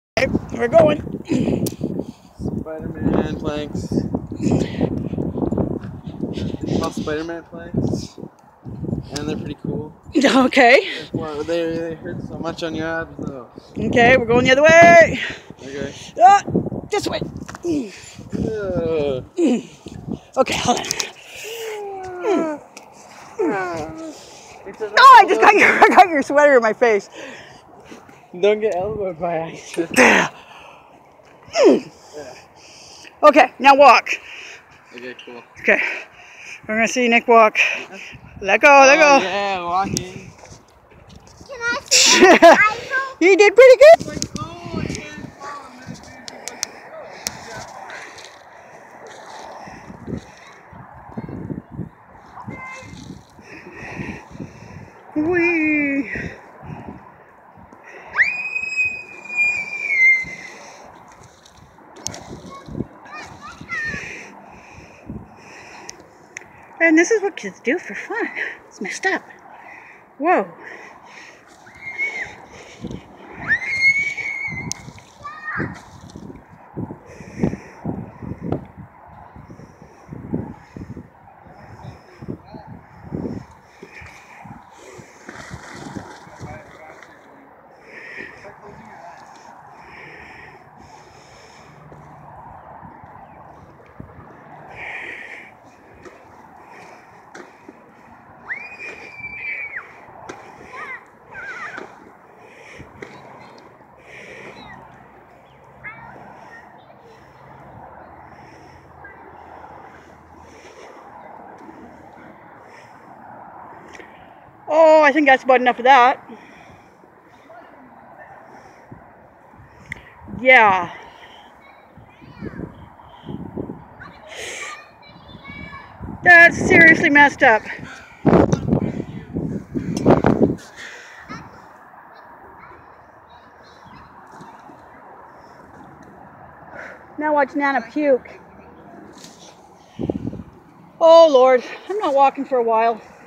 We're going. Spider-Man planks. They're called Spider-Man planks, and they're pretty cool. Okay. They hurt so much on your abs though. Okay, we're going the other way. Okay. This way. Ugh. Okay, hold on. Oh, I just got your sweater in my face. Don't get elbowed by accident. Okay, now walk. Okay, cool. Okay, we're gonna see Nick walk. Let go, let go. Yeah, walking. Can I see that? You did pretty good. Like, oh, I can't fall. I'm gonna do Whee. And this is what kids do for fun. It's messed up. Whoa. Oh, I think that's about enough of that. Yeah. That's seriously messed up. Now watch Nana puke. Oh Lord, I'm not walking for a while.